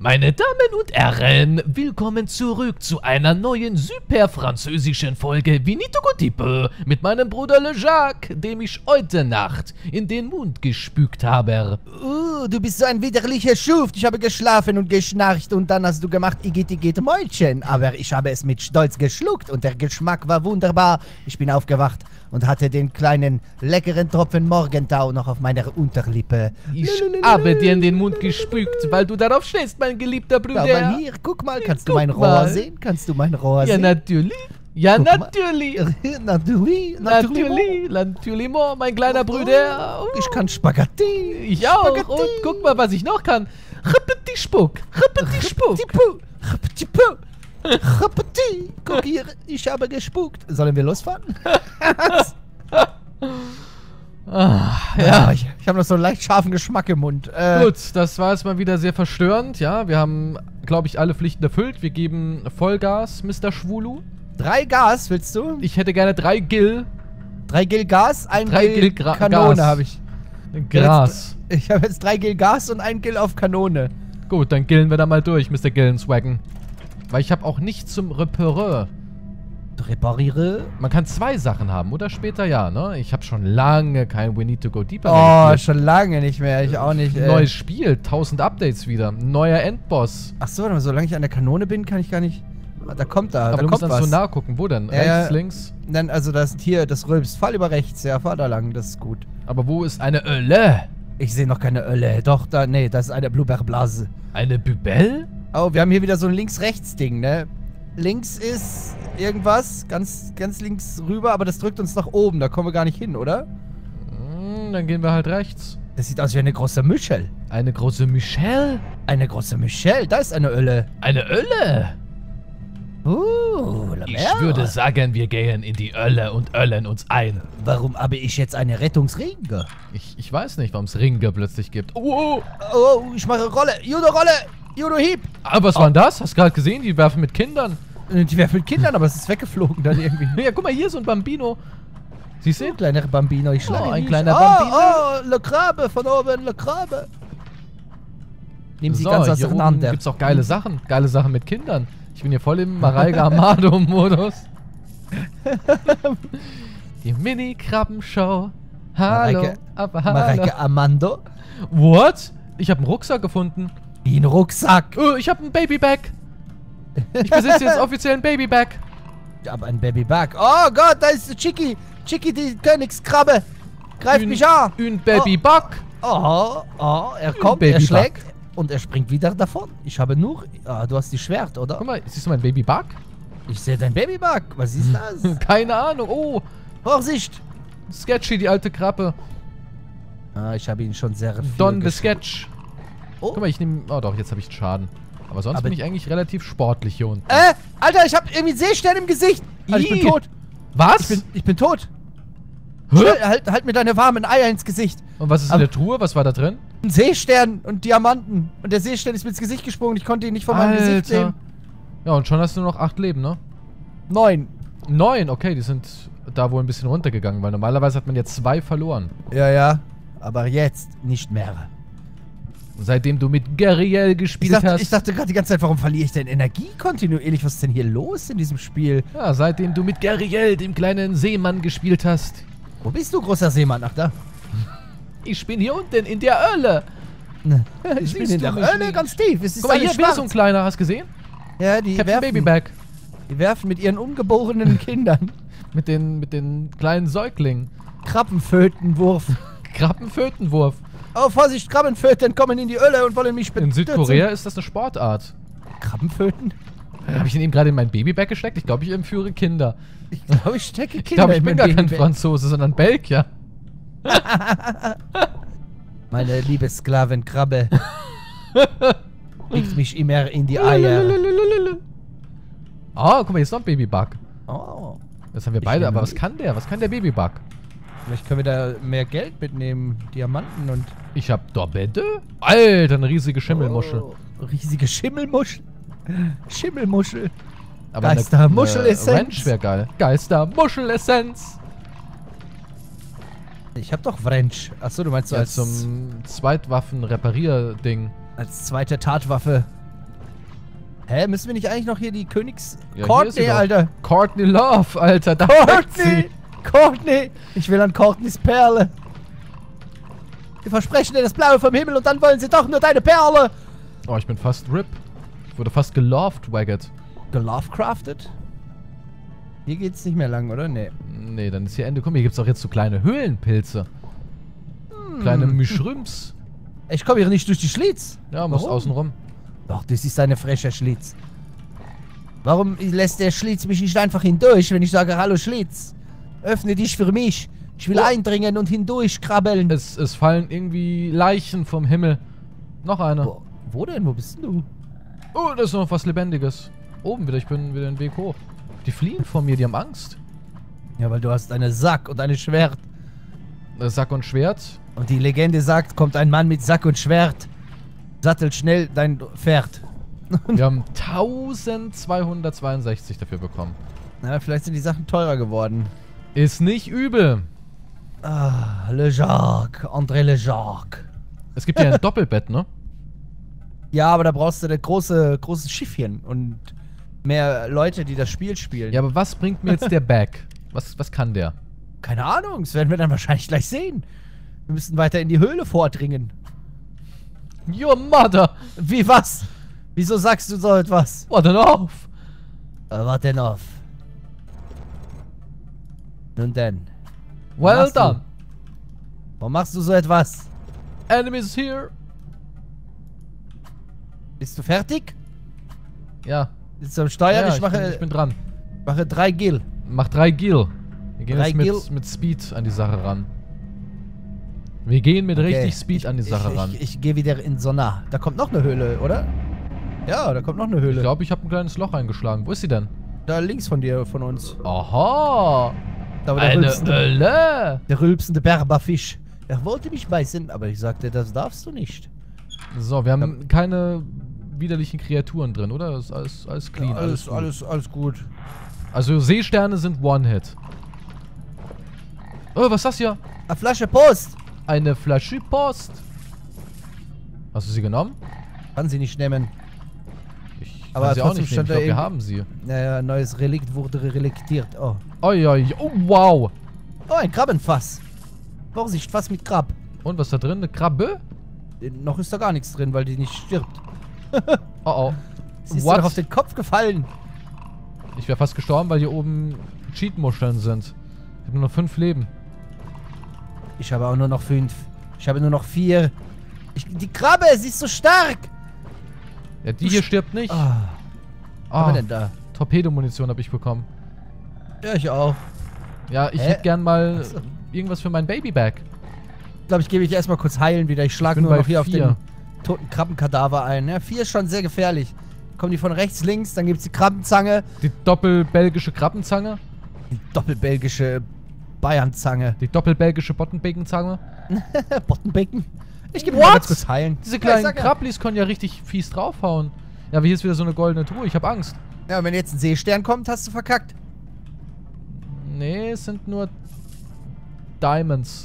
Meine Damen und Herren, willkommen zurück zu einer neuen super französischen Folge Vinito Cotipe mit meinem Bruder Le Jacques, dem ich heute Nacht in den Mund gespült habe. Du bist so ein widerlicher Schuft. Ich habe geschlafen und geschnarcht und dann hast du gemacht Igitt Mäulchen. Aber ich habe es mit Stolz geschluckt und der Geschmack war wunderbar. Ich bin aufgewacht und hatte den kleinen, leckeren Tropfen Morgentau noch auf meiner Unterlippe. Ich habe dir in den Mund gespült, weil du darauf stehst, mein geliebter Bruder. Ja, aber hier, guck mal, kannst du mein Rohr sehen? Kannst du mein Rohr sehen? Ja, natürlich. Ja, Guck natürlich. Natürlich. Natürlich, mein kleiner Bruder. Ich kann Spaghetti. Ich auch. Und guck mal, was ich noch kann. Repeti Spuck. Repeti Spuck. Guck hier, ich habe gespuckt. Sollen wir losfahren? Ja, ich habe noch so einen leicht scharfen Geschmack im Mund. Gut, das war jetzt mal wieder sehr verstörend. Ja, wir haben, glaube ich, alle Pflichten erfüllt. Wir geben Vollgas, Mr. Schwulu. 3 Gas, willst du? Ich hätte gerne 3 Gil. 3 Gil Gas, 1 3 Gil Gil Kanone habe ich. Gras. Ich habe jetzt 3 Gil Gas und 1 Gil auf Kanone. Gut, dann gillen wir da mal durch, Mr. Gillenswagon. Weil ich habe auch nichts zum Reparer. Repariere? Man kann 2 Sachen haben, oder später ja, ne? Ich habe schon lange kein We Need to Go Deeper mehr gespielt. Schon lange nicht mehr. Ich auch nicht. Neues Spiel, 1000 Updates wieder. Neuer Endboss. Achso, solange ich an der Kanone bin, kann ich gar nicht... Da kommt da, aber da du kommt musst dann so nachgucken. Wo denn? Rechts, links? Dann, also das hier, das Rülps. Fall über rechts, ja, fahr da lang, das ist gut. Aber wo ist eine Ölle? Ich sehe noch keine Ölle. Doch, da, nee, das ist eine Blubberblase. Eine Bübel? Oh, wir haben hier wieder so ein Links-Rechts-Ding, ne? Links ist irgendwas, ganz links rüber, aber das drückt uns nach oben, da kommen wir gar nicht hin, oder? Dann gehen wir halt rechts. Das sieht aus wie eine große Michel. Eine große Michel? Eine große Michel, da ist eine Ölle. Eine Ölle? Ich würde sagen, wir gehen in die Ölle und öllen uns ein. Warum habe ich jetzt eine Rettungsringe? Ich weiß nicht, warum es Ringe plötzlich gibt. Oh, ich mache Rolle. Judo Hieb. Aber was war denn das? Hast du gerade gesehen? Die werfen mit Kindern. Die werfen mit Kindern, aber es ist weggeflogen dann irgendwie. Ja, guck mal, hier so ein Bambino. Siehst du? Ein kleiner Bambino, ich schlage ihn ein nicht. Kleiner Bambino. Oh, Le Krabbe von oben, Le Krabbe. Nehmen Sie ganz auseinander. Gibt's auch geile Sachen. Geile Sachen mit Kindern. Ich bin hier voll im Mareike Amado-Modus. Die Mini-Krabben-Show. Hallo. Mareike Amando. What? Ich habe einen Rucksack gefunden. Wie ein Rucksack? Ich habe ein Babybag. Ich besitze jetzt offiziell ein Babybag. Aber ein Babybag. Oh Gott, da ist Chicky. Chicky, die Königskrabbe. Greift mich an. Ein Babybag. Er kommt, er schlägt. Und er springt wieder davon. Ich habe nur... du hast die Schwert, oder? Guck mal, siehst du mein Babybug? Ich sehe dein Babybug. Was ist das? Keine Ahnung. Oh. Vorsicht. Sketchy, die alte Krabbe. Ich habe ihn schon sehr viel Don the Sketch. Oh. Guck mal, ich nehme... Oh doch, jetzt habe ich Schaden. Aber sonst bin ich eigentlich relativ sportlich hier unten. Alter, ich habe irgendwie einen Seestern im Gesicht. Ich bin tot. Was? Ich bin tot. Halt mir deine warmen Eier ins Gesicht. Und was ist in der Truhe? Was war da drin? Ein Seestern und Diamanten. Und der Seestern ist mir ins Gesicht gesprungen. Ich konnte ihn nicht von meinem Gesicht sehen. Ja, und schon hast du nur noch 8 Leben, ne? 9. 9? Okay, die sind da wohl ein bisschen runtergegangen, weil normalerweise hat man jetzt 2 verloren. Ja. Aber jetzt nicht mehr. Seitdem du mit Gariel gespielt hast. Ich dachte gerade die ganze Zeit, warum verliere ich denn Energie kontinuierlich? Was ist denn hier los in diesem Spiel? Ja, seitdem du mit Gariel, dem kleinen Seemann, gespielt hast. Wo bist du, großer Seemann? Ach, da. Ich bin hier unten in der Hölle. Ich bin in der Hölle ganz tief. Es ist guck mal, hier ist so ein kleiner, hast du gesehen? Ja, die werfen mit ihren ungeborenen Kindern. mit den kleinen Säuglingen. Krabbenfötenwurf. Krabbenfötenwurf. Oh, Vorsicht, Krabbenföten kommen in die Hölle und wollen mich In Südkorea ist das eine Sportart. Krabbenföten? Habe ich den eben gerade in mein Babybag gesteckt? Ich glaube, ich entführe Kinder. Ich glaube, ich stecke Kinder. Ich glaube, ich bin gar kein Franzose, sondern Belgier. Meine liebe Sklavenkrabbe legt mich immer in die Eier. Oh, guck mal, hier ist noch ein Babybug. Oh. Das haben wir beide, aber was kann der? Was kann der Babybug? Vielleicht können wir da mehr Geld mitnehmen. Diamanten und... Ich hab da bitte? Alter, eine riesige Schimmelmuschel. Riesige Schimmelmuschel? Schimmelmuschel. Aber Geistermuschelessenz. Wrench wäre geil. Geistermuschelessenz. Ich hab doch Wrench. Achso, du meinst so als zum Zweitwaffen-Reparier-Ding. Als zweite Tatwaffe. Hä, müssen wir nicht eigentlich noch hier die Königs... Ja, Courtney, Alter. Courtney Love, Alter. Da steckt sie. Courtney! Ich will an Courtneys Perle. Die versprechen dir das Blaue vom Himmel und dann wollen sie doch nur deine Perle. Oh, ich bin fast RIP. Ich wurde fast geloved-wagget. Gelovecraftet? Hier geht's nicht mehr lang, oder? Nee. Nee, dann ist hier Ende. Guck mal, hier gibt's auch jetzt so kleine Höhlenpilze. Kleine Mischrüms. Ich komme hier nicht durch die Schlitz. Ja, muss außen rum. Doch, das ist eine freche Schlitz. Warum lässt der Schlitz mich nicht einfach hindurch, wenn ich sage, hallo Schlitz? Öffne dich für mich. Ich will eindringen und hindurch krabbeln. Es fallen irgendwie Leichen vom Himmel. Noch eine. Wo denn? Wo bist denn du? Oh, da ist noch was Lebendiges. Oben wieder, ich bin wieder den Weg hoch. Die fliehen vor mir, die haben Angst. Ja, weil du hast eine Sack und eine Schwert. Sack und Schwert. Und die Legende sagt, kommt ein Mann mit Sack und Schwert. Sattel schnell dein Pferd. Wir haben 1262 dafür bekommen. Na, vielleicht sind die Sachen teurer geworden. Ist nicht übel. Ah, Le Jacques. André Le Jacques. Es gibt ja ein Doppelbett, ne? Ja, aber da brauchst du ein großes Schiffchen und mehr Leute, die das Spiel spielen. Ja, aber was bringt mir jetzt der Bag? Was kann der? Keine Ahnung, das werden wir dann wahrscheinlich gleich sehen. Wir müssen weiter in die Höhle vordringen. Your mother! Wie was? Wieso sagst du so etwas? What an off! Warte auf. Nun denn. Well done! Warum machst du so etwas? Enemies here! Bist du fertig? Ja. Bist du am Steuer? Ja, ich bin dran. mache 3 Gil. Mach 3 Gil. Wir gehen 3 jetzt Gil. mit Speed an die Sache ran. Wir gehen mit richtig Speed an die Sache ran. Ich gehe wieder in Sonar. Da kommt noch eine Höhle, oder? Ja, da kommt noch eine Höhle. Ich glaube, ich habe ein kleines Loch eingeschlagen. Wo ist sie denn? Da links von dir, von uns. Aha! Da war Eine Hölle! der rülpsende Berberfisch. Er wollte mich beißen, aber ich sagte, das darfst du nicht. So, wir haben keine widerlichen Kreaturen drin, oder? Das ist alles clean. Ja, alles gut. Also Seesterne sind One-Hit. Oh, was ist das hier? Eine Flasche Post. Eine Flasche Post. Hast du sie genommen? Kann sie nicht nehmen. Ich Aber kann sie auch trotzdem nicht nehmen. stand Ich da glaube, wir eben- haben sie. Naja, ein neues Relikt wurde reliktiert. Oh. Oi, oi, oh, wow. Oh, ein Krabbenfass. Vorsicht, Fass mit Krab. Und was ist da drin? Eine Krabbe? Noch ist da gar nichts drin, weil die nicht stirbt. Oh, oh. Sie ist dir doch auf den Kopf gefallen. Ich wäre fast gestorben, weil hier oben Cheat-Muscheln sind. Ich habe nur noch 5 Leben. Ich habe auch nur noch 5. Ich habe nur noch 4. Die Krabbe, sie ist so stark. Ja, die hier stirbt nicht. Was haben wir Ah, denn da? Torpedomunition habe ich bekommen. Ja, ich auch. Ja, ich Hä? hätte gern mal Achso. irgendwas für mein Babybag. Ich glaube, ich gebe mich erstmal kurz heilen wieder. Ich schlage bin nur bei noch hier auf 4. den toten Krabbenkadaver ein. Ja, 4 ist schon sehr gefährlich. Kommen die von rechts, links, dann gibt es die Krabbenzange. Die doppelbelgische Krabbenzange. Die doppelbelgische Bayernzange. Die doppelbelgische Bottenbacon-Zange. Bottenbecken. Ich gebe What? mir ganz kurz heilen. Diese Ja, ich kleinen sag ja. Krabblis können ja richtig fies draufhauen. Ja, aber hier ist wieder so eine goldene Truhe. Ich habe Angst. Ja, und wenn jetzt ein Seestern kommt, hast du verkackt. Nee, es sind nur Diamonds.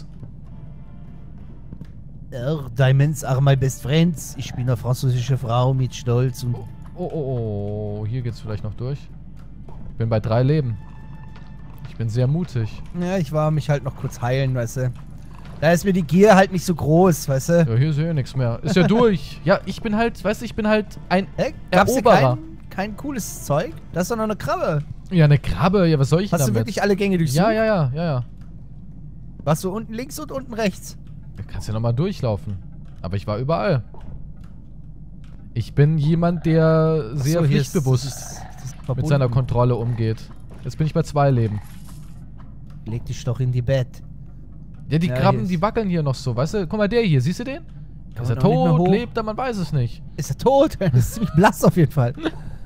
Diamonds are my best friends. Ich bin eine französische Frau mit Stolz und... Oh, hier geht's vielleicht noch durch. Ich bin bei 3 Leben. Ich bin sehr mutig. Ja, ich war mich halt noch kurz heilen, weißt du. Da ist mir die Gier halt nicht so groß, weißt du. Ja, hier ist ja nichts mehr. Ist ja durch. Ja, ich bin halt, weißt du, ich bin halt ein Hä? Gab's hier Eroberer. kein cooles Zeug? Das ist doch noch eine Krabbe. Ja, eine Krabbe. Ja, was soll ich Hast du damit? wirklich alle Gänge durchsucht? Ja. Warst du unten links und unten rechts? Du kannst ja nochmal durchlaufen. Aber ich war überall. Ich bin jemand, der sehr Achso, hier ist- pflichtbewusst das ist mit verbunden. seiner Kontrolle umgeht. Jetzt bin ich bei 2 Leben. Leg dich doch in die Bett. Ja, die Ja, Krabben, hier ist- die wackeln hier noch so. Weißt du, guck mal, der hier, siehst du den? Kann Ist er man auch nicht mehr tot, hoch. lebt er, man weiß es nicht. Ist er tot? Das ist ziemlich blass auf jeden Fall.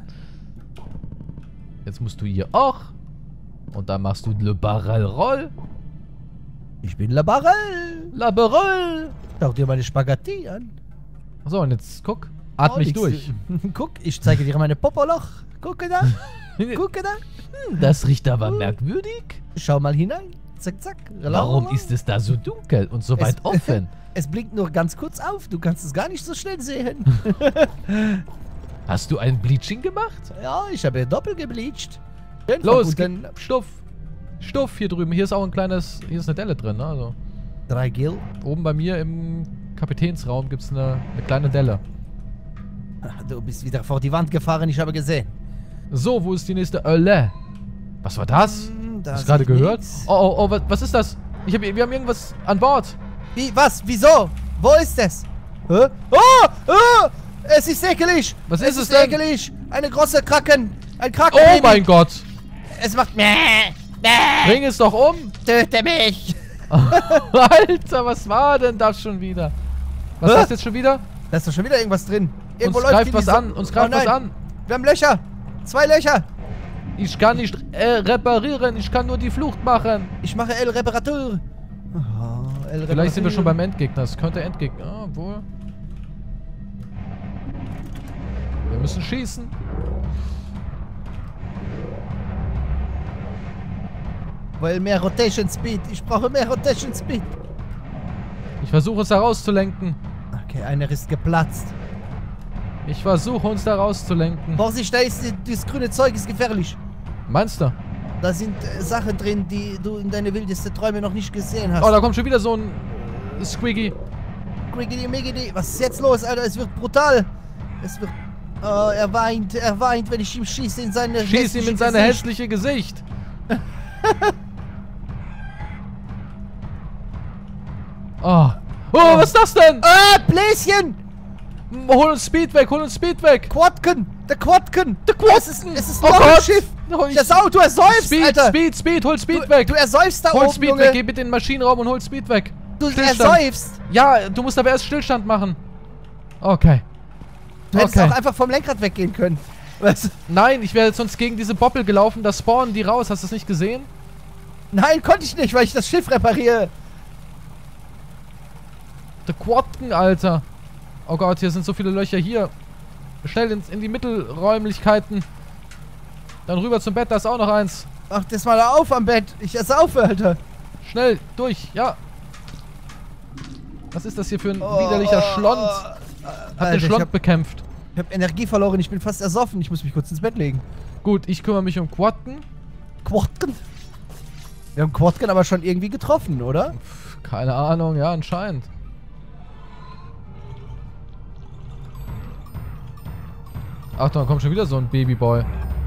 Jetzt musst du hier auch. Und dann machst du Le Barrel Roll. Ich bin La Barrel. La Barrel. Schau dir meine Spaghetti an. So, und jetzt guck. Atme ich nix. durch. Guck, ich zeige dir meine Popoloch. Gucke da. Gucke da. Das riecht aber merkwürdig. Schau mal hinein. Zack, zack. Warum ist es da so dunkel und so weit offen? Es blinkt nur ganz kurz auf. Du kannst es gar nicht so schnell sehen. Hast du ein Bleaching gemacht? Ja, ich habe doppelt gebleached. Schön Los, verbunden. Stuff. Stuff hier drüben. Hier ist auch ein kleines... Hier ist eine Delle drin, ne? Also 3 Gil. oben bei mir im Kapitänsraum gibt es eine kleine Delle. Du bist wieder vor die Wand gefahren, ich habe gesehen. So, wo ist die nächste Ölle? Was war das? Da Hast du gerade sehe ich gehört? nix. Oh, was ist das? Wir haben irgendwas an Bord. Wie, was, wieso? Wo ist es? Hä? Oh, oh, es ist ekelig. Was ist es denn? Ekelig. Eine große Kraken. Ein Kraken. Oh mein Gott. Es macht mäh, mäh. Bring es doch um. Töte mich. Alter, was war denn das schon wieder? Was ist das jetzt schon wieder? Da ist doch schon wieder irgendwas drin. Irgendwo Uns läuft greift die was Sonne. an. Uns greift Oh nein. was an. Wir haben Löcher. 2 Löcher. Ich kann nicht reparieren. Ich kann nur die Flucht machen. Ich mache El Reparatur. Oh, El Vielleicht sind wir schon Reparatur. beim Endgegner. Es könnte Endgegner. Ah, wohl. Wir müssen schießen. Weil mehr Rotation Speed. Ich brauche mehr Rotation Speed. Ich versuche es herauszulenken. Okay, einer ist geplatzt. Ich versuche uns da rauszulenken. Vorsicht, da ist das grüne Zeug ist gefährlich. Meinst du? Da sind Sachen drin, die du in deine wildesten Träume noch nicht gesehen hast. Oh, da kommt schon wieder so ein Squiggy. Griggity Miggity. Was ist jetzt los, Alter? Es wird brutal. Es wird... Oh, er weint, wenn ich ihm schieße in seine Schieß ihm in sein Gesicht. hässliche Gesicht. Oh, was ist das denn? Ah, Bläschen! Hol uns Speed weg, hol uns Speed weg. Quadken! Der Quadken! Der Quadken! Es ist Oh noch ein Gott! Schiff! Oh, ich- Das Auto ersäufst, Speed, Alter! Speed, hol Speed Du weg. ersäufst da Hol oben, Speed Junge! weg, geh bitte in den Maschinenraum und hol Speed weg. Du Stillstand. ersäufst! Ja, du musst aber erst Stillstand machen. Okay. Du hättest Okay. auch einfach vom Lenkrad weggehen können. Was? Nein, ich wäre jetzt sonst gegen diese Boppel gelaufen, da spawnen die raus. Hast du das nicht gesehen? Nein, konnte ich nicht, weil ich das Schiff repariere. Der Quadken, Alter. Oh Gott, hier sind so viele Löcher. Hier. Schnell in die Mittelräumlichkeiten. Dann rüber zum Bett, da ist auch noch eins. Mach das mal auf am Bett. Ich ersaufe, Alter. Schnell, durch, ja. Was ist das hier für ein widerlicher Schlond? Hab Alter, den ich Schlond hab bekämpft. Energie verloren, ich bin fast ersoffen. Ich muss mich kurz ins Bett legen. Gut, ich kümmere mich um Quadken. Quadken? Wir haben Quadken aber schon irgendwie getroffen, oder? Keine Ahnung, ja, anscheinend. Achtung, da kommt schon wieder so ein Babyboy.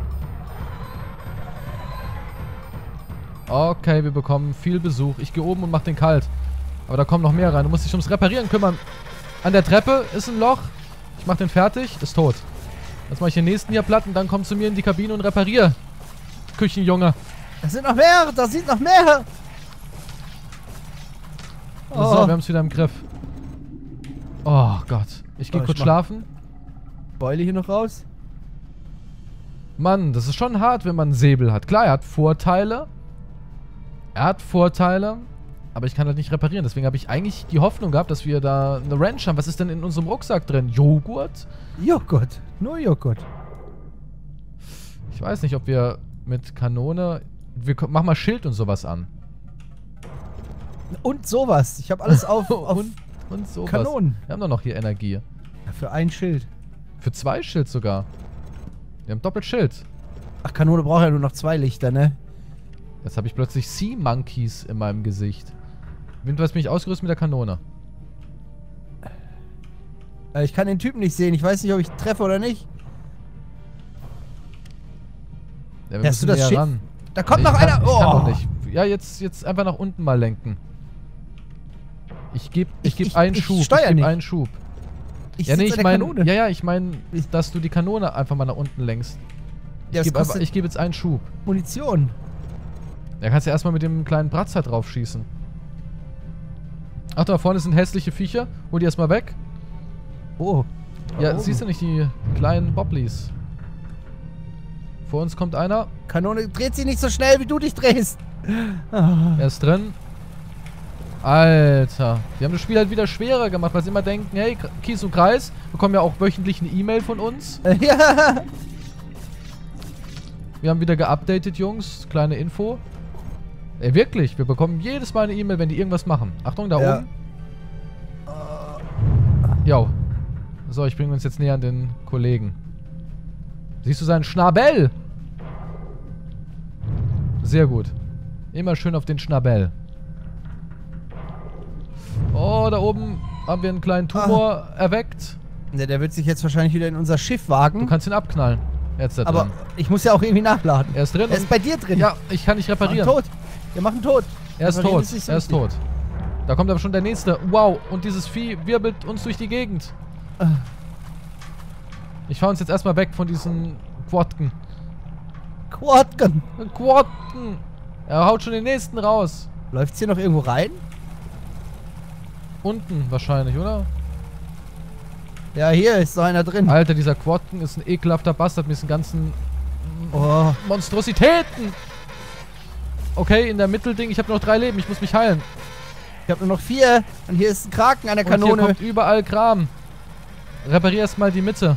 Okay, wir bekommen viel Besuch. Ich gehe oben und mach den kalt. Aber da kommen noch mehr rein. Du musst dich ums Reparieren kümmern. An der Treppe ist ein Loch. Ich mach den fertig. Ist tot. Jetzt mache ich den nächsten hier platt und dann komm zu mir in die Kabine und reparier. Küchenjunge. Da sind noch mehr, da sind noch mehr. So, wir haben es wieder im Griff. Oh Gott. Ich gehe Oh, ich kurz mach- schlafen. Beule hier noch raus. Mann, das ist schon hart, wenn man einen Säbel hat. Klar, er hat Vorteile. Aber ich kann halt nicht reparieren. Deswegen habe ich eigentlich die Hoffnung gehabt, dass wir da eine Wrench haben. Was ist denn in unserem Rucksack drin? Joghurt? Joghurt. Nur Joghurt. Ich weiß nicht, ob wir mit Kanone... Mach mal Schild und sowas an. Und sowas. Ich habe alles auf Und sowas. Kanonen. Wir haben doch noch hier Energie. Ja, für ein Schild. Für 2 Schild sogar. Wir haben doppelt Schild. Ach, Kanone braucht ja nur noch 2 Lichter, ne? Jetzt habe ich plötzlich Sea Monkeys in meinem Gesicht. Jedenfalls bin ich ausgerüstet mit der Kanone. Ich kann den Typen nicht sehen. Ich weiß nicht, ob ich treffe oder nicht. Ja, wir Hast du müssen das näher Schiff? ran. Da kommt Ich noch kann, einer. Ich kann doch nicht. Ja, jetzt einfach nach unten mal lenken. Ich gebe einen ich Schub. steuer Ich gebe nicht. einen Schub. Ich Ja, nee, sitze ich an der meine, Kanone. ich meine, dass du die Kanone einfach mal nach unten lenkst. Ja, das kostet Ich gebe jetzt einen Schub. Munition. Da kannst du erstmal mit dem kleinen Bratzer drauf schießen. Ach, da vorne sind hässliche Viecher. Hol die erstmal weg. Oh. Ja, siehst du nicht die kleinen Bobblies? Vor uns kommt einer. Kanone dreht sich nicht so schnell, wie du dich drehst. Er ist drin. Alter. Die haben das Spiel halt wieder schwerer gemacht, weil sie immer denken, hey, Kies und Kreis, bekommen ja auch wöchentlich eine E-Mail von uns. Ja. Wir haben wieder geupdatet, Jungs. Kleine Info. Ey, wirklich, wir bekommen jedes Mal eine E-Mail, wenn die irgendwas machen. Achtung, da Ja. oben. Jo. So, ich bringe uns jetzt näher an den Kollegen. Siehst du seinen Schnabel? Sehr gut. Immer schön auf den Schnabel. Oh, da oben haben wir einen kleinen Tumor erweckt. Ne, der wird sich jetzt wahrscheinlich wieder in unser Schiff wagen. Du kannst ihn abknallen. Er ist da drin. Aber ich muss ja auch irgendwie nachladen. Er ist drin. Er ist bei dir drin. Ja, ich kann nicht reparieren. Tot. Wir machen tot. Er ist tot. So Er ist tot. Da kommt aber schon der nächste. Wow. Und dieses Vieh wirbelt uns durch die Gegend. Ich fahre uns jetzt erstmal weg von diesen Quadken. Quadken. Quadken. Er haut schon den nächsten raus. Läuft's hier noch irgendwo rein? Unten wahrscheinlich, oder? Ja, hier ist so einer drin. Alter, dieser Quadken ist ein ekelhafter Bastard mit diesen ganzen Monstrositäten. Okay, in der Mittelding. Ich habe noch 3 Leben. Ich muss mich heilen. Ich habe nur noch 4. Und hier ist ein Kraken an der Und Kanone. hier kommt überall Kram. Reparier erstmal die Mitte.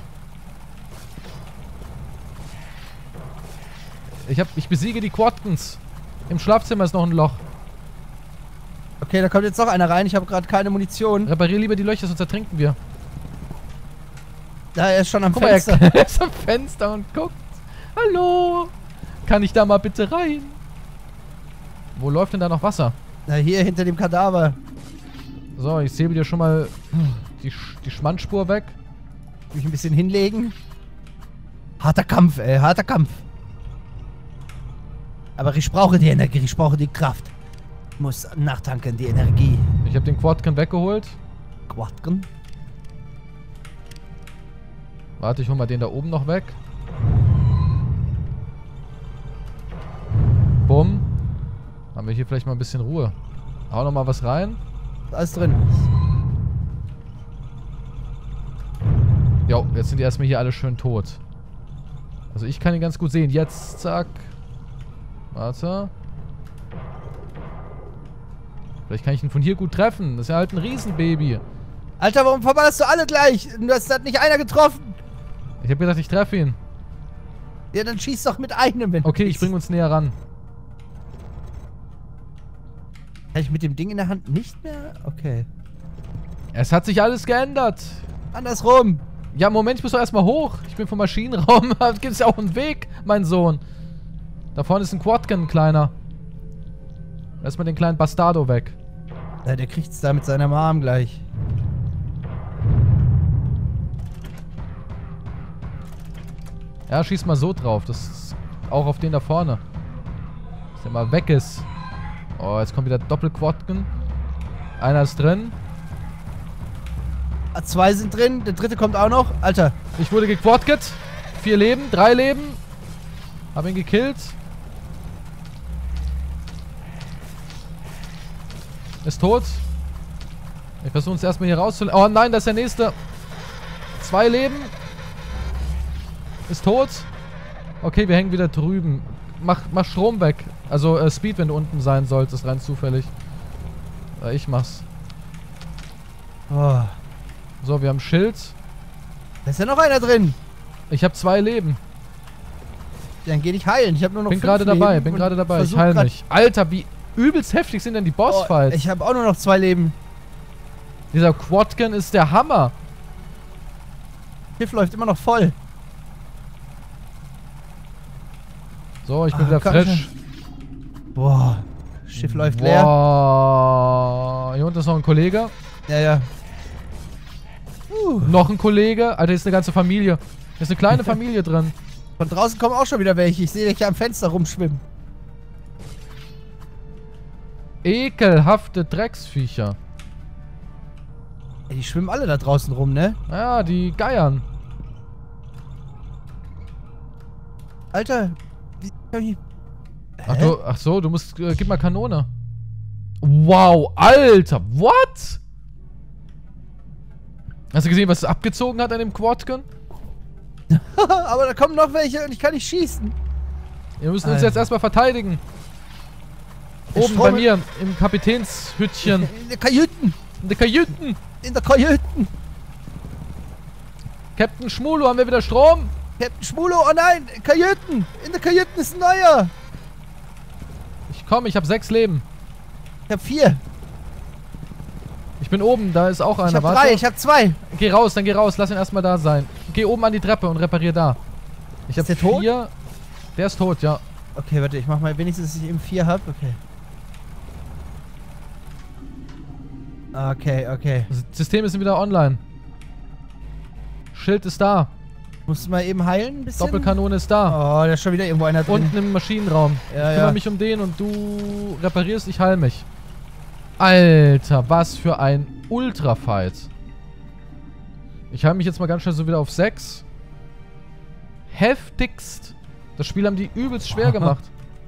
Ich besiege die Quadkens. Im Schlafzimmer ist noch ein Loch. Okay, da kommt jetzt noch einer rein. Ich habe gerade keine Munition. Reparier lieber die Löcher, sonst ertrinken wir. Da, er ist schon am Guck mal, Fenster. er ist am Fenster und guckt. Hallo. Kann ich da mal bitte rein? Wo läuft denn da noch Wasser? Na, hier hinter dem Kadaver. So, ich säbe dir schon mal die Schmandspur weg. Will ich ein bisschen hinlegen? Harter Kampf, ey. Harter Kampf. Aber ich brauche die Energie. Ich brauche die Kraft. Ich muss nachtanken, die Energie. Ich habe den Quadken weggeholt. Quadken? Warte, ich hol mal den da oben noch weg. Bumm. Haben wir hier vielleicht mal ein bisschen Ruhe. Hau noch mal was rein. Da ist drin. Jo, jetzt sind die erstmal hier alle schön tot. Also ich kann ihn ganz gut sehen. Jetzt, zack. Warte. Vielleicht kann ich ihn von hier gut treffen. Das ist ja halt ein Riesenbaby. Alter, warum verballerst du alle gleich? Du hast hat nicht einer getroffen. Ich habe gedacht, ich treffe ihn. Ja, dann schieß doch mit einem, wenn Okay, du ich bringe uns näher ran. Kann ich mit dem Ding in der Hand nicht mehr? Okay. Es hat sich alles geändert. Andersrum. Ja, Moment, ich muss doch erstmal hoch. Ich bin vom Maschinenraum. Da gibt es ja auch einen Weg, mein Sohn. Da vorne ist ein Quadken, ein kleiner. Lass mal den kleinen Bastardo weg. Ja, der kriegt's da mit seiner Mom gleich. Ja, schieß mal so drauf. Das ist auch auf den da vorne. Dass der mal weg ist. Oh, jetzt kommt wieder Doppelquadken. Einer ist drin. 2 sind drin, der dritte kommt auch noch. Alter. Ich wurde gequadket. 4 Leben, 3 Leben. Hab ihn gekillt. Ist tot. Ich versuche uns erstmal hier rauszuholen. Oh nein, das ist der nächste. 2 Leben. Ist tot. Okay, wir hängen wieder drüben. Mach Strom weg. Also Speed, wenn du unten sein solltest, rein zufällig. Ich mach's. Oh. So, wir haben Schild. Da ist ja noch einer drin. Ich habe 2 Leben. Dann geh dich heilen. Ich habe nur noch Bin 5 gerade Leben dabei, bin und gerade dabei. Ich versuch heil grad- mich. Alter, wie übelst heftig sind denn die Bossfights? Ich habe auch nur noch 2 Leben. Dieser Quadken ist der Hammer. Schiff läuft immer noch voll. So, ich bin wieder komm frisch. schon. Boah. Schiff läuft leer. Boah. Hier unten ist noch ein Kollege. Ja, ja. Noch ein Kollege. Alter, hier ist eine ganze Familie. Hier ist eine kleine Familie drin. Von draußen kommen auch schon wieder welche. Ich sehe dich hier am Fenster rumschwimmen. Ekelhafte Drecksviecher. Ey, die schwimmen alle da draußen rum, ne? Ja, die geiern. Alter. Wie kann ich... Ach so, du musst... gib mal Kanone. Wow, Alter. What? Hast du gesehen, was es abgezogen hat an dem Quadken? Aber da kommen noch welche und ich kann nicht schießen. Wir müssen uns jetzt erstmal verteidigen. Oben bei mir, im Kapitänshütchen. In der Kajüten. In der Kajüten. In der Kajüten. Captain Schmulo, haben wir wieder Strom? Captain Schmulo, oh nein, Kajüten. In der Kajüten ist ein neuer. Ich komme, ich habe 6 Leben. Ich hab 4. Ich bin oben, da ist auch einer. Ich hab Warte. 3, ich hab 2. Geh raus, dann geh raus, lass ihn erstmal da sein. Geh oben an die Treppe und reparier da. Ich habe der tot? 4. Der ist tot, ja. Okay, warte, ich mach mal wenigstens, dass ich eben 4 habe. Okay. Okay. Systeme sind wieder online. Schild ist da. Musst du mal eben heilen ein bisschen? Doppelkanone ist da. Oh, da ist schon wieder irgendwo einer drin. Unten im Maschinenraum. Ja, Ich kümmere mich um den und du reparierst, ich heil mich. Alter, was für ein Ultra-Fight. Ich heil mich jetzt mal ganz schnell so wieder auf 6. Heftigst. Das Spiel haben die übelst schwer gemacht.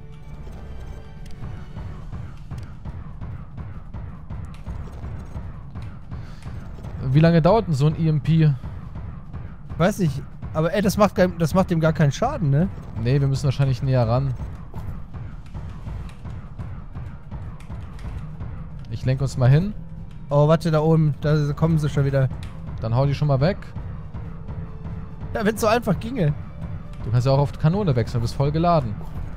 Wie lange dauert denn so ein EMP? Weiß nicht, aber ey, das macht dem gar keinen Schaden, ne? Nee, wir müssen wahrscheinlich näher ran. Ich lenke uns mal hin. Oh, warte, da oben, da kommen sie schon wieder. Dann hau die schon mal weg. Ja, wenn es so einfach ginge. Du kannst ja auch auf die Kanone wechseln, du bist voll geladen.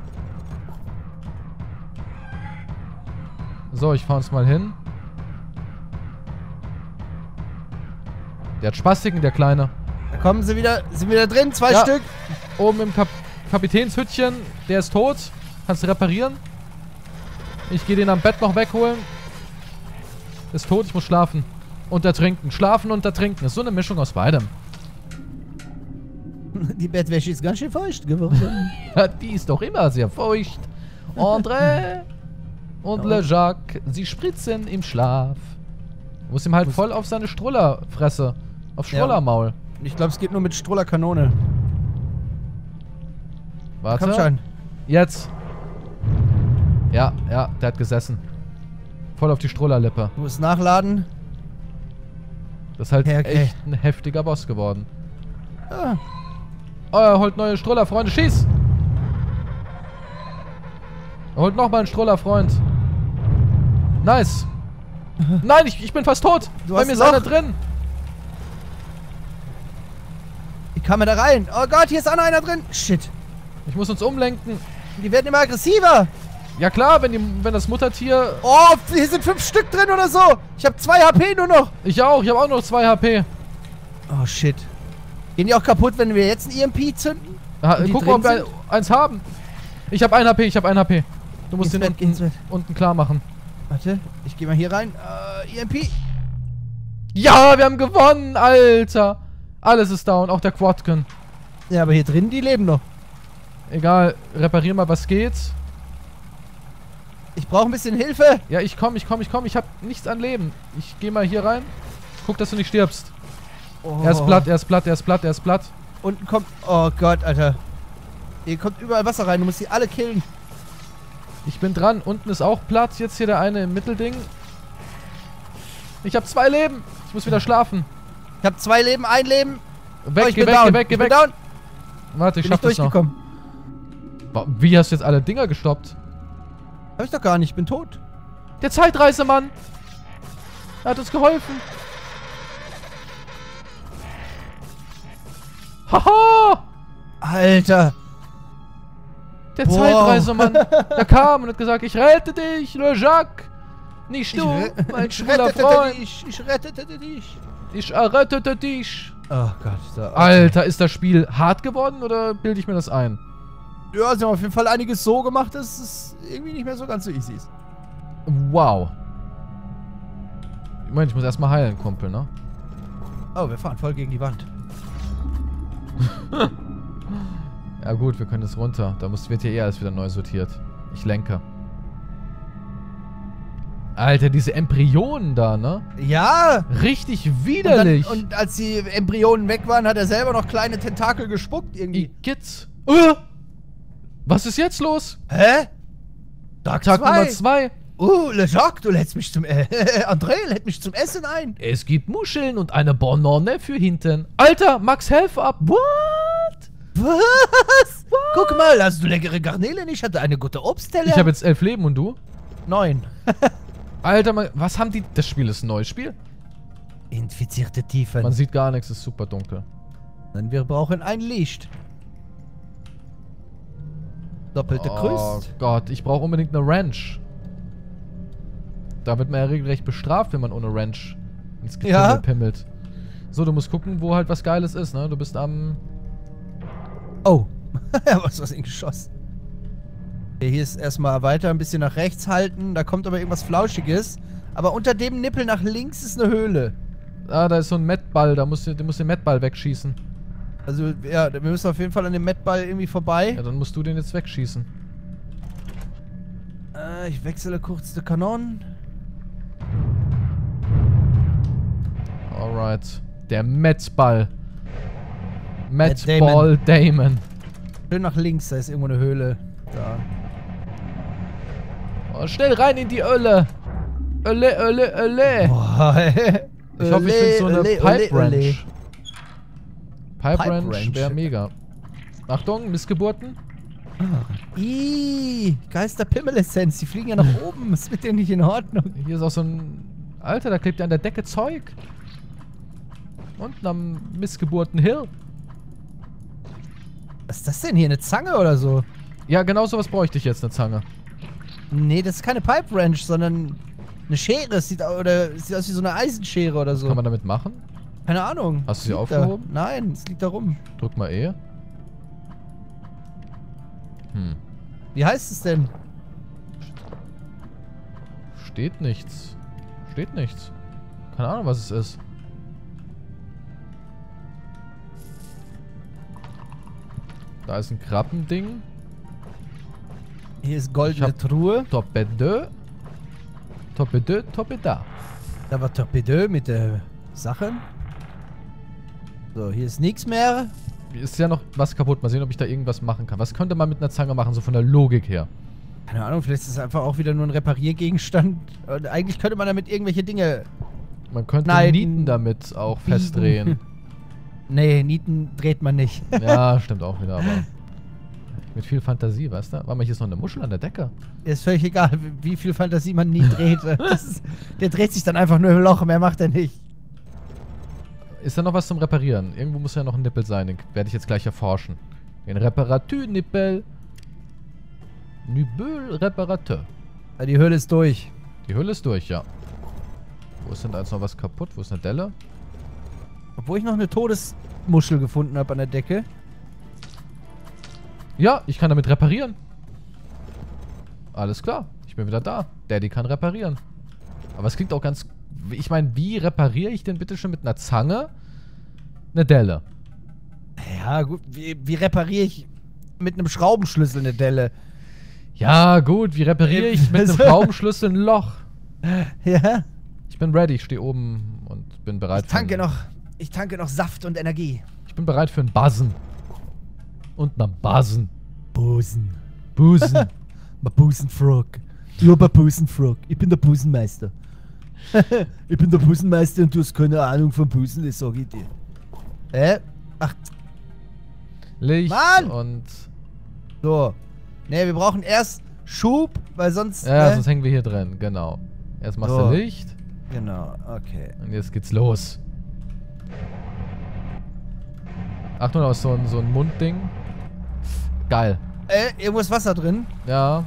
So, ich fahr uns mal hin. Der hat Spastiken, der Kleine. Da kommen sie wieder, sind wieder drin, 2 Ja. Stück. Oben im Kapitänshütchen, der ist tot. Kannst du reparieren. Ich gehe den am Bett noch wegholen. Ist tot, ich muss schlafen. Und ertrinken. Schlafen und ertrinken. Ist so eine Mischung aus beidem. Die Bettwäsche ist ganz schön feucht geworden. Ja, die ist doch immer sehr feucht. André und Le Jacques, sie spritzen im Schlaf. Du musst ihm halt voll auf seine Strullerfresse. Auf Strullermaul. Ich glaube, es geht nur mit Strullerkanone. Warte. Komm schon. Jetzt. Ja, der hat gesessen. Voll auf die Strullerlippe. Du musst nachladen. Das ist halt Okay. echt ein heftiger Boss geworden. Ah. Oh, er holt neue Struller, Freunde. Schieß! Er holt nochmal einen Struller, Freund. Nice. Nein, ich bin fast tot. Du Bei hast mir ist ein einer Loch. drin. Wie kam er da rein? Oh Gott, hier ist auch noch einer drin. Shit. Ich muss uns umlenken. Die werden immer aggressiver. Ja klar, wenn das Muttertier... Oh, hier sind 5 Stück drin oder so. Ich habe 2 HP nur noch. Ich auch noch 2 HP. Oh shit. Gehen die auch kaputt, wenn wir jetzt ein EMP zünden? Und die Guck mal, ob drin wir eins haben. Ich habe 1 HP, Du musst Geh den ins Bett, geh ins Bett. unten klar machen. Warte, ich gehe mal hier rein. EMP. Ja, wir haben gewonnen, Alter. Alles ist down, auch der Quadkin. Ja, aber hier drin, die leben noch. Egal, reparier mal, was geht. Ich brauche ein bisschen Hilfe. Ja, ich komm. Ich hab nichts an Leben. Ich geh mal hier rein. Guck, dass du nicht stirbst. Oh. Er ist platt. Unten kommt... Oh Gott, Alter. Hier kommt überall Wasser rein. Du musst die alle killen. Ich bin dran. Unten ist auch platt. Jetzt hier der eine im Mittelding. Ich habe 2 Leben. Ich muss wieder schlafen. Ich habe 2 Leben, 1 Geh Geh weg. Down. Warte, ich Bin schaff nicht das noch. durchgekommen. Wie hast du jetzt alle Dinger gestoppt? Hab ich doch gar nicht. Ich bin tot. Der Zeitreisemann. Er hat uns geholfen. Haha! Alter. Der Boah. Zeitreisemann. Der kam und hat gesagt, ich rette dich, Le Jacques. Nicht du, mein schwuler Freund. Ich rettete dich. Ich errettete dich. Oh Gott. So, okay. Alter, ist das Spiel hart geworden oder bilde ich mir das ein? Ja, sie haben auf jeden Fall einiges so gemacht, dass es irgendwie nicht mehr so ganz so easy ist. Wow. Ich meine, ich muss erstmal heilen, Kumpel, ne? Oh, wir fahren voll gegen die Wand. Ja gut, wir können jetzt runter. Da wird hier alles wieder neu sortiert. Ich lenke. Alter, diese Embryonen da, ne? Ja! Richtig widerlich. Und als die Embryonen weg waren, hat er selber noch kleine Tentakel gespuckt irgendwie. Igitt. Was ist jetzt los? Hä? Tag Nummer 2. Le Jacques, du lädst mich zum... André lädt mich zum Essen ein. Es gibt Muscheln und eine Banane für hinten. Alter, Max, helf ab. What? Was? Guck mal, hast du leckere Garnelen? Ich hatte eine gute Obstteller. Ich habe jetzt 11 Leben und du? 9. Alter, was haben die... Das Spiel ist ein neues Spiel. Infizierte Tiefen. Man sieht gar nichts, es ist super dunkel. Denn wir brauchen ein Licht. Doppelte Oh Grüß. Gott, ich brauche unbedingt eine Ranch. Da wird man ja regelrecht bestraft, wenn man ohne Ranch ins Getümmel pimmelt. So, du musst gucken, wo halt was Geiles ist, ne? Du bist am... Oh, Ja, was ist denn geschossen? Okay, hier ist erstmal weiter ein bisschen nach rechts halten. Da kommt aber irgendwas Flauschiges. Aber unter dem Nippel nach links ist eine Höhle. Ah, da ist so ein Metball. Du musst den Metball wegschießen. Also, ja, wir müssen auf jeden Fall an dem Metball irgendwie vorbei. Ja, dann musst du den jetzt wegschießen. Ich wechsle kurz die Kanonen. Alright. Der Metball. Matt Metball Damon. Schön nach links, da ist irgendwo eine Höhle. Da. Oh, schnell rein in die Ölle. Ölle. Boah, Ich hoffe, ich finde so eine Pipe Wrench. Pipe Wrench. Wrench wäre mega. Achtung, Missgeburten. Ih, Geister-Pimmel-Essenz, die fliegen ja nach oben. Ist mit denen nicht in Ordnung? Hier ist auch so ein... Alter, da klebt ja an der Decke Zeug. Unten am Missgeburten Hill. Was ist das denn hier? Eine Zange oder so? Ja, genau sowas bräuchte ich jetzt, eine Zange. Nee, das ist keine Pipe Wrench, sondern eine Schere. Es sieht aus wie so eine Eisenschere oder so. Was kann man damit machen? Keine Ahnung. Hast du sie Liegt aufgehoben? Da. Nein, es liegt da rum. Drück mal E. Wie heißt es denn? Steht nichts. Steht nichts. Keine Ahnung, was es ist. Da ist ein Krabbending. Hier ist goldene Truhe. Torpedo. Torpeda. Da war Torpedo mit der Sachen. So, hier ist nichts mehr. Ist ja noch was kaputt. Mal sehen, ob ich da irgendwas machen kann. Was könnte man mit einer Zange machen, so von der Logik her? Keine Ahnung, vielleicht ist es einfach auch wieder nur ein Repariergegenstand. Und eigentlich könnte man damit irgendwelche Dinge... Man könnte Nieten damit auch festdrehen. Nee, Nieten dreht man nicht. Ja, stimmt auch wieder, aber... Mit viel Fantasie, weißt du? Warte mal, hier ist noch eine Muschel an der Decke. Ist völlig egal, wie viel Fantasie man nie dreht. Der dreht sich dann einfach nur im Loch, mehr macht er nicht. Ist da noch was zum Reparieren? Irgendwo muss ja noch ein Nippel sein, den werde ich jetzt gleich erforschen. Den Reparatur-Nippel. Nibel-Reparateur. Ja, die Höhle ist durch. Die Höhle ist durch, ja. Wo ist denn da jetzt noch was kaputt? Wo ist eine Delle? Obwohl ich noch eine Todesmuschel gefunden habe an der Decke. Ja, ich kann damit reparieren. Alles klar, ich bin wieder da. Daddy kann reparieren. Aber es klingt auch ganz... Ich meine, wie repariere ich denn bitte schon mit einer Zange eine Delle? Ja, gut. Wie repariere ich mit einem Schraubenschlüssel eine Delle? Ja, gut. Wie repariere ich mit einem Schraubenschlüssel ein Loch? Ja. Ich bin ready. Ich stehe oben und bin bereit. Ich tanke noch Saft und Energie. Ich bin bereit für einen Buzzen. Und einen Buzzen. Busen. Busen. Busenfrog. Du Busenfrog. Ich bin der Busenmeister. Ich bin der Busenmeister und du hast keine Ahnung von Busen, das sag ich dir. Ach. Licht Mann! Und... So. Ne, wir brauchen erst Schub, weil sonst... Ja, sonst hängen wir hier drin, genau. Erst machst du Licht. Genau, okay. Und jetzt geht's los. Achtung, da ist so ein Mundding. Geil. Irgendwo ist Wasser drin. Ja.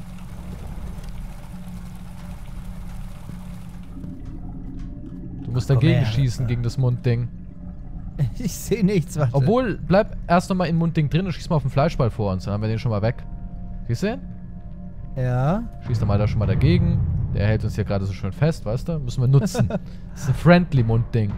Du musst dagegen schießen, gegen das Mundding. Ich sehe nichts, warte. Obwohl, bleib erst nochmal im Mundding drin und schieß mal auf den Fleischball vor uns. Dann haben wir den schon mal weg. Siehst du den? Ja. Schieß doch mal da schon mal dagegen. Der hält uns hier gerade so schön fest, weißt du? Müssen wir nutzen. Das ist ein friendly Mundding.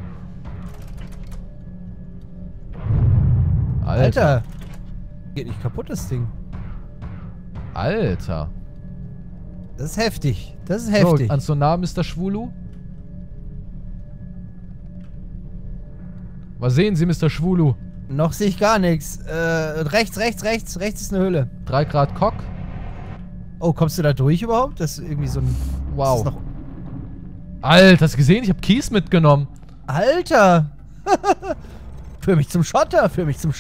Alter. Geht nicht kaputt, das Ding. Alter. Das ist heftig. Das ist heftig. So, an so nah, Mr. Schwulu. Was sehen Sie, Mr. Schwulu? Noch sehe ich gar nichts. Rechts. Rechts ist eine Höhle. 3 Grad Cock. Oh, kommst du da durch überhaupt? Das ist irgendwie so ein... Wow. Alter, hast du gesehen? Ich habe Kies mitgenommen. Alter. Für mich zum Schotter.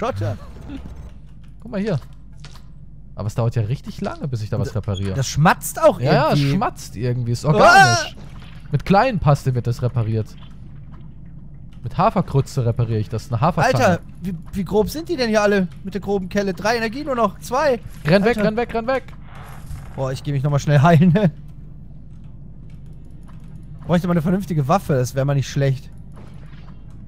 Guck mal hier. Aber es dauert ja richtig lange, bis ich da was repariere. Das schmatzt auch irgendwie. Ja, es schmatzt irgendwie. Ist organisch. Mit Kleinpaste wird das repariert. Mit Haferkrutze repariere ich das. Eine Haferpfanne. Alter, wie grob sind die denn hier alle mit der groben Kelle? 3 Energie nur noch, 2. Renn weg, renn weg, renn weg. Boah, ich gehe mich nochmal schnell heilen. Bräuchte mal eine vernünftige Waffe, das wäre mal nicht schlecht.